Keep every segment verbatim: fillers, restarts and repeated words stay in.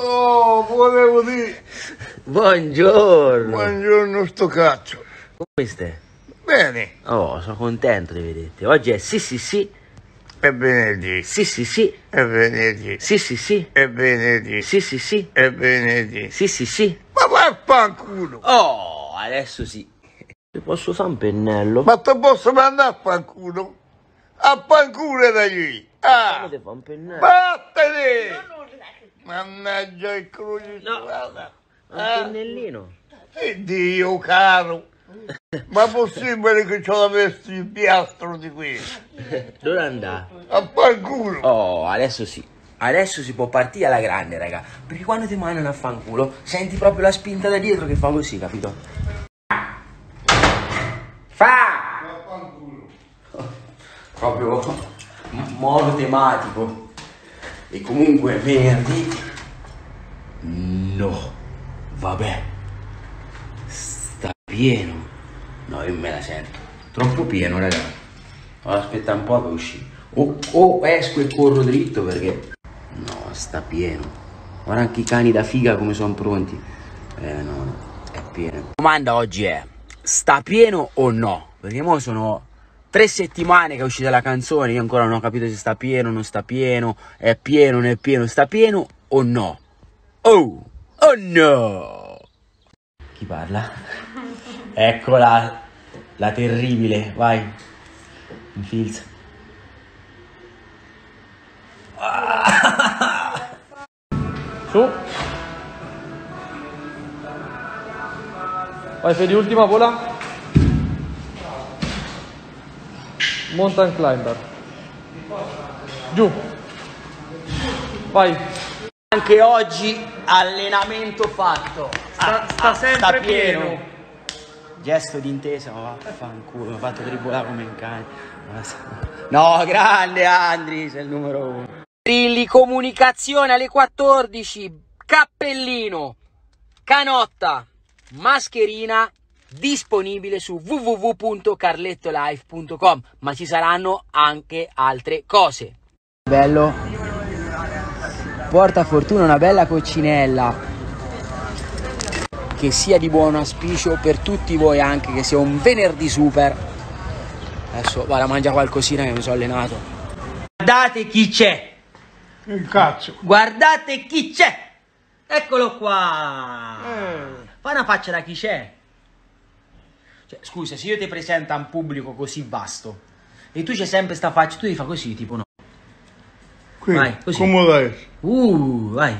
Oh, volevo dire. Buongiorno. Buongiorno sto cazzo. Come stai? Bene. Oh, sono contento di vederti. Oggi è sì sì sì. È venerdì. Sì sì sì. È venerdì. Sì sì sì. È venerdì. Sì sì sì. È venerdì. Sì sì sì. Ma vaffanculo. Oh, adesso sì. Ti posso fare un pennello? Ma te posso mandare a fanculo? A fanculo da lì. Ah. Come ti fa un pennello? Vattene. Mannaggia il crocifisso. Un pennellino. E Dio caro. Ma possibile che c'ho la veste di piastro di questo? Dove andà? A fanculo. Oh, adesso sì. Adesso si può partire alla grande, raga. Perché quando ti mandano a fanculo, senti proprio la spinta da dietro che fa così, capito? Fa! A fanculo. Proprio modo tematico. E comunque venerdì. No. Vabbè. Sta pieno. No, io me la sento. Troppo pieno, raga. Aspetta un po' per uscire. O, o esco e corro dritto perché. No, sta pieno. Guarda anche i cani da figa come sono pronti. Eh no, no, è pieno. La domanda oggi è: sta pieno o no? Perché mo sono tre settimane che è uscita la canzone. Io ancora non ho capito se sta pieno, non sta pieno. È pieno, non è pieno. Sta pieno o no? Oh, oh no. Chi parla? Eccola, la terribile. Vai. Infilza. Su. Vai Fede, ultima vola. Mountain climber. Giù. Vai. Anche oggi allenamento fatto. Sta, sta sempre pieno. Gesto d'intesa, ma vaffanculo, mi ha fatto tribolare come un cane. No, grande Andri, sei il numero uno. Trilli, comunicazione alle quattordici, cappellino, canotta, mascherina, disponibile su w w w punto carlettolife punto com, ma ci saranno anche altre cose. Bello, porta fortuna una bella coccinella, che sia di buon auspicio per tutti voi, anche che sia un venerdì super. Adesso vado a mangiare qualcosina che mi sono allenato. Guardate chi c'è. Il cazzo. Guardate chi c'è. Eccolo qua. Eh. Fai una faccia da chi c'è. Cioè, scusa, se io ti presento a un pubblico così vasto e tu c'è sempre sta faccia, tu ti fa così, tipo no. Qui, Vai, così. come dai? Uh, vai.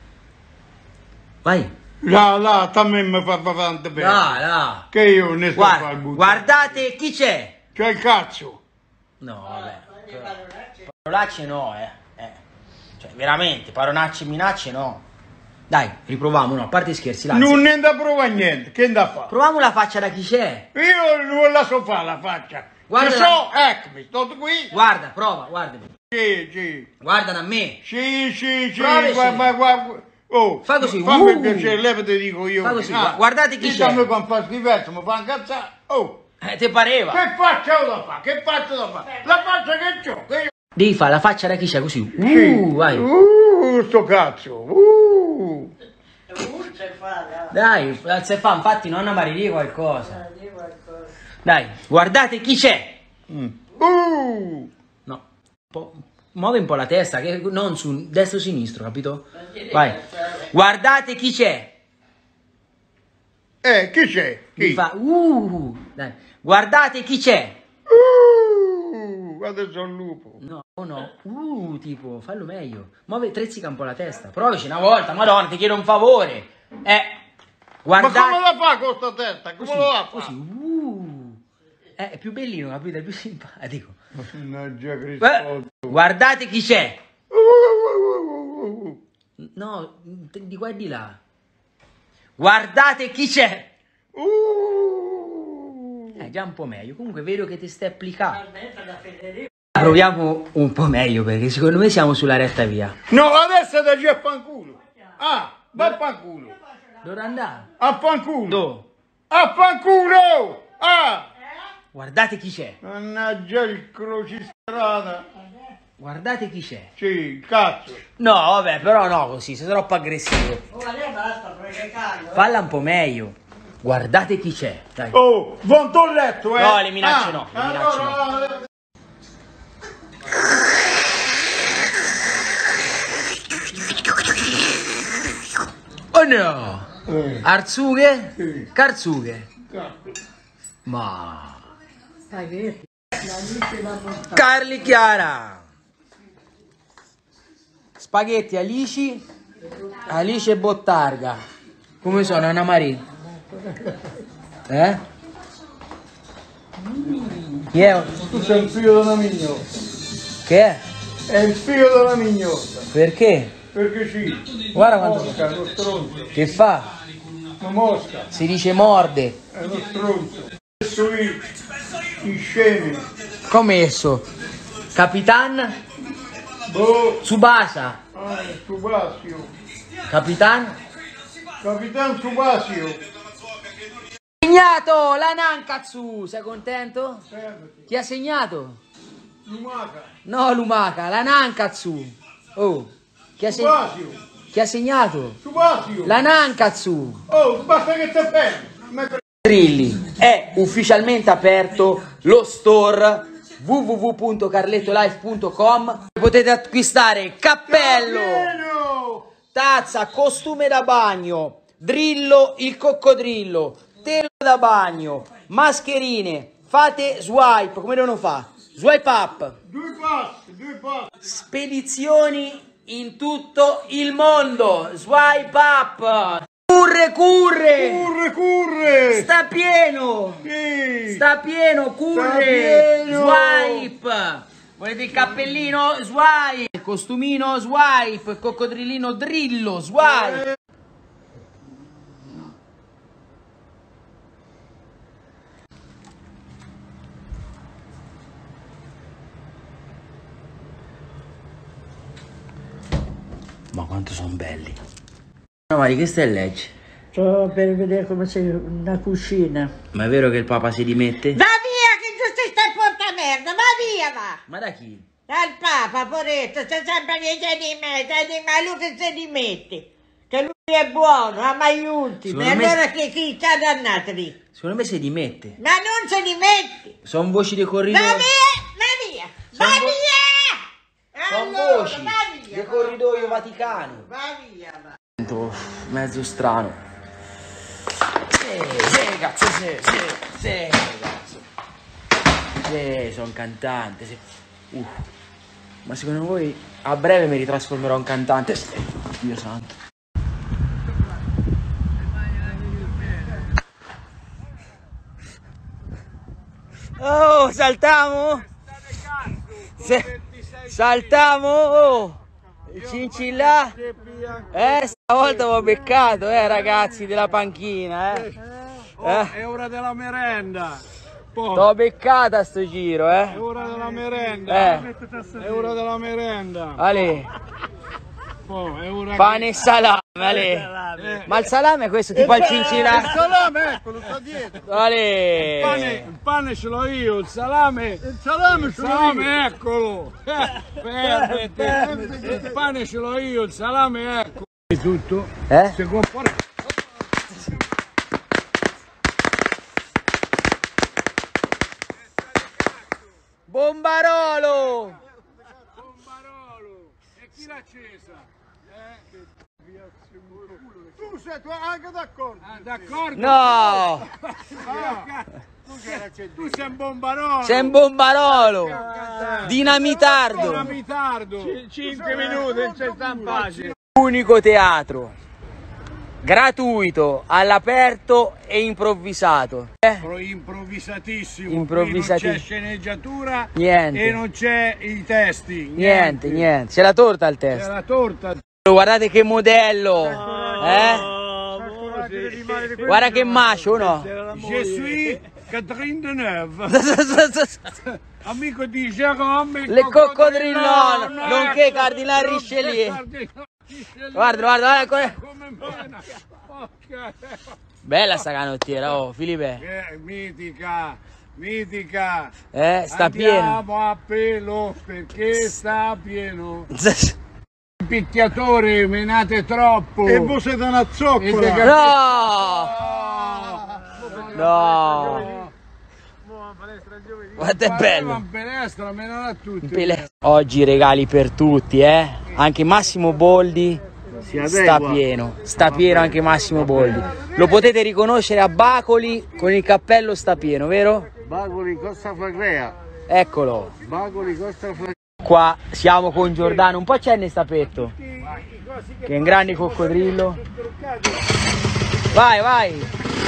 Vai. Là, là, a me mi fa bene bene. Là, là. Che io ne so Guarda, fare buttare. guardate chi c'è. C'è il cazzo. No, vabbè. Parolacce no, eh. eh. Cioè, veramente, parolacce e minacce no. Dai, riproviamo, no, a parte scherzi, là. Non ne da prova niente, che da fa? Proviamo la faccia da chi c'è. Io non la so fare la faccia. Guarda Ci la- so, eccomi, sto qui. Guarda, prova, guardami. Sì, sì. Guardano a me. Sì, sì, sì, Provaci. guarda, guarda. Oh, Fa così, fammi il uh. piacere, leva te dico io. Fa così, gu- guardate chi c'è. Ditemi quando fa schifezza, mi fa incazzare. Oh, Eh, te pareva. che faccia ho da fare? Che faccia da fare? La faccia che c'ho, che io... Devi fare la faccia da chi c'è così. Uh, Sì. vai. Uh, sto cazzo. Uh. Dai, se fa, infatti non amarire qualcosa. Dai, guardate chi c'è. Mm. Uh. No, un po', muove un po' la testa, che non su destro sinistro, capito? Vai. Guardate chi c'è. Eh, chi c'è? Mi Chi? fa uh, dai. Guardate chi c'è. Uh, adesso il lupo. No, no, uh, tipo, fallo meglio. Muove, trezzica un po' la testa. Provaci una volta, madonna, ti chiedo un favore. Eh, guardate. Ma come la fa con sta testa? Come Così, la fa? così, uh. Eh, è più bellino, capito? È più simpatico. Mannaggia Eh, Cristo. guardate chi c'è. Uh. No, di qua e di là. Guardate chi c'è. Uh. Eh, già un po' meglio. Comunque vedo che ti stai applicando. Proviamo un po' meglio perché secondo me siamo sulla retta via. No, adesso è da giù a fanculo. Ah, va a fanculo. Dove andare? A fanculo. Dove? A fanculo. Ah. Guardate chi c'è. Mannaggia il crocistrada. Guardate chi c'è. Sì, cazzo. No, vabbè, però no così, sei troppo aggressivo. Oh, a lei basta pregarlo. Falla un po' meglio. Guardate chi c'è. Dai. Oh, vanto il letto, eh. No, le minacce Ah, no, le minacce no. allora... Oh no! Eh, Arzughe? Sì. Carzughe? cazzo. Ma... Spaghetti. La luce da montare. Carli Chiara! Spaghetti Alici, Alice e Bottarga. Come sono, Anna Maria? Eh? Chi è? Tu sei il figlio della mignotta. Che è? È il figlio della mignotta. Perché? Perché sì. Guarda quanto... Mosca, è uno stronzo. Che fa? Una mosca, Si dice morde. è uno stronzo. Adesso i, i scemi. Come esso? Capitan Boh, Tsubasa. ah, Subasio. Capitan? Capitan Subasio. Segnato la Nankatsu. Sei contento? Fermati. Chi ha segnato? Lumaca. No, Lumaka, la Nankatsu. Oh, chi ha, seg- Subasio. chi ha segnato? Subasio. La Nankatsu. Oh, basta che te fermi. Me- Trilli. È ufficialmente aperto lo store w w w punto carlettolife punto com. Potete acquistare cappello, Pieno! tazza, costume da bagno, drillo, il coccodrillo, tela da bagno, mascherine. Fate swipe, come devono fare? Swipe up. Due passi, due passi. Spedizioni in tutto il mondo. Swipe up. Curre, curre. Curre, curre. Sta pieno. Sì. Sta pieno, curre. pieno. Swipe. Volete il cappellino? Swipe. Il costumino? Swipe. Il coccodrillino? Drillo. Swipe. Ma quanto sono belli. No, ma di che stai a leggere? Sto per vedere come sei una cucina. Ma è vero che il Papa si dimette? Va via che tu ti stai porta merda, va via va! Ma da chi? Dal Papa, poretto, c'è sempre che si dimette, si dimette, ma lui che si dimette. Che lui è buono, ama gli ultimi. E Secondo me- allora che chi c'ha dannato lì? Secondo me si dimette. Ma non si dimette! Sono voci dei Va corridoi. via, va via, va Sono vo- via! Sono Allora, voci va via, del va corridoio via. vaticano. Va via, va. Sento mezzo strano. Sì, sì, cazzo, sì, sì, sì, cazzo. Sì, sono cantante, sì. Uh. Ma secondo voi a breve mi ritrasformerò in cantante? Sì. Dio santo. Oh, saltamo? Se- saltamo? Oh. Cincilla? Eh, stavolta ho beccato, eh, ragazzi della panchina, eh. Eh, È ora della merenda. Po'. t'ho beccata sto giro, È eh. ora della merenda. Eh, È ora della merenda. Ale, Po', è ora pane e salame, Ale. Ma il salame è questo, tipo al cincilla? Il salame, eccolo, sta dietro. Il pane, Ale. il pane ce l'ho io, il salame. Il salame Il ce l'ho salame, io. eccolo. Eh, fermati. Il pane ce l'ho io, il salame, ecco. Tutto. Eh? Si comporta. Bombarolo! Bombarolo. E chi l'ha accesa? Eh? Tu sei tu anche d'accordo. Ah, d'accordo? No! Ah, tu sei un bombarolo. C'è un bombarolo! Una Dinamitardo! mitardo. cinque minuti, non c'è tan facile. Unico teatro gratuito, all'aperto e improvvisato. Eh? Pro- Improvvisatissimo. Improvvisati- Qui non c'è sceneggiatura. Niente. E non c'è i testi. Niente, niente. C'è la torta al C'è test. la torta. Guardate che modello! Eh? Oh, sì. Guarda che macio, no? Je suis Catherine Deneuve, amico di Jérôme Le coccodrillone, nonché Cardinal Richelieu. Guarda, guarda, guarda. Come mena. Ok. Bella sta canottiera, oh, Filipe. Che mitica. mitica. Eh, sta pieno. Andiamo a pelo perché sta pieno. Picchiatore, menate troppo. E voi siete una E zoccola. de- No! No. No! Quanto è bello! In palestra, menano a tutti. Pele- Oggi regali per tutti, eh? Anche Massimo Boldi sta pieno, sta pieno anche Massimo Boldi. Lo potete riconoscere a Bacoli con il cappello sta pieno, vero? Bacoli Costa Flagrea. Eccolo. Bacoli Costa Flagrea. Qua siamo con Giordano, un po' c'è nel stapetto, che è un grande coccodrillo. Vai, vai.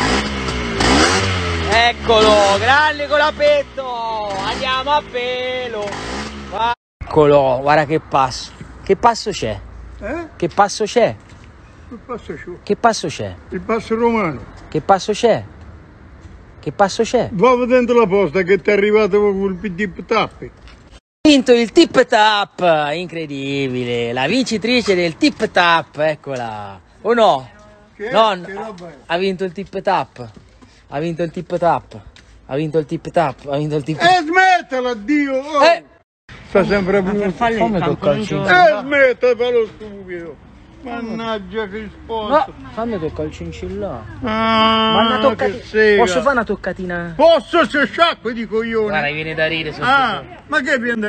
Eccolo, grande colapetto. Andiamo a pelo. Vai. Eccolo, guarda che passo. Che passo c'è? Eh? Che passo c'è? Il passo ciò. Che passo c'è? Il passo romano. Che passo c'è? Che passo c'è? Va vedendo la posta che ti è arrivato con il tip tap. Ha vinto il tip tap, incredibile, la vincitrice del tip tap, eccola. O no? Che, No, che roba è? ha vinto il tip tap. Ha vinto il tip tap. Ha vinto il tip tap. Ha vinto il tip E tap. smettila, Dio! Oh. Eh, Sta sempre più. fammi toccare il cincin. E smettila, fa lo stupido. Mannaggia che sposto. No, fammi toccare il cincillà. Ah, Ma una che toccatina. sega. Posso fare una toccatina? Posso se sciacqui di coglioni? Guarda, mi viene da ridere sotto. Ah, ma che viene?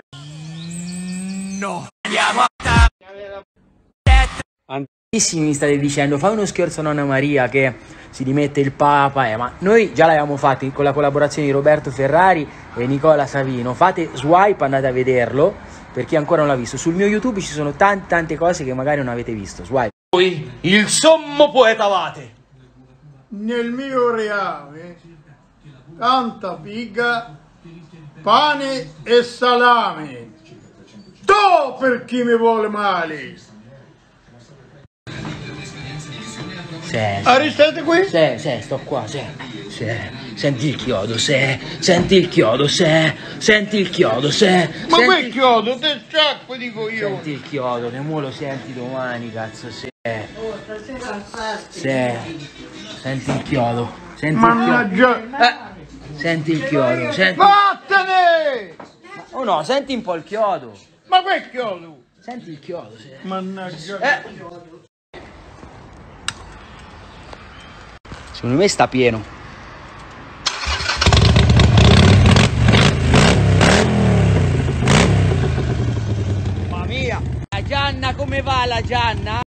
Tantissimi mi state dicendo fai uno scherzo a nonna Maria che si dimette il Papa, eh, ma noi già l'avevamo fatto con la collaborazione di Roberto Ferrari e Nicola Savino. Fate swipe, andate a vederlo per chi ancora non l'ha visto. Sul mio YouTube ci sono tante tante cose che magari non avete visto. Swipe. Voi il sommo poeta Vate. Nel mio reame, tanta figa, pane e salame. To per chi mi vuole male. Sì, Arrestate qui? sì, sì, sto qua, sì, sì. Senti il chiodo, sì. Senti il chiodo, sì. Senti il chiodo, sì. Ma Senti quel il- chiodo, te sciacqui di coglioni. Senti il chiodo, che mo lo senti domani, cazzo, sì. Sì. Senti il chiodo. Senti il chiodo. Mannaggia. Eh, senti il chiodo, senti. Vattene! Oh no, senti un po' il chiodo. Ma quel chiodo? Senti il chiodo, sì. Mannaggia. Eh. Secondo me sta pieno. Mamma mia! La Gianna, come va la Gianna?